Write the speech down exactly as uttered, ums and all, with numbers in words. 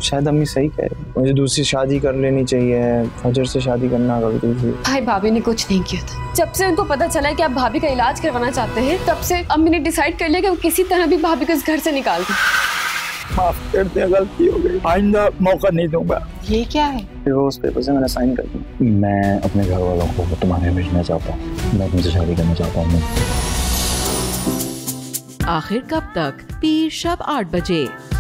शायद अम्मी सही कह रही, मुझे दूसरी शादी कर लेनी चाहिए, फजर से शादी करना कभी थी। भाई भाभी ने कुछ नहीं किया था। जब से उनको पता चला कि आप भाभी का इलाज करवाना चाहते हैं, तब से अम्मी ने डिसाइड कर लिया कि वो किसी तरह भी भाभी को इस घर से निकाल दें। माफ कर दे, गलती हो गई, आइंदा मौका नहीं दूंगा। ये क्या है? डिवोर्स पेपर से मैंने साइन कर दिया। मैं अपने घर वालों को तुम्हारे भेजना चाहता हूँ, मैं तुमसे शादी करना चाहता हूँ। आखिर कब तक? पीर शब आठ बजे।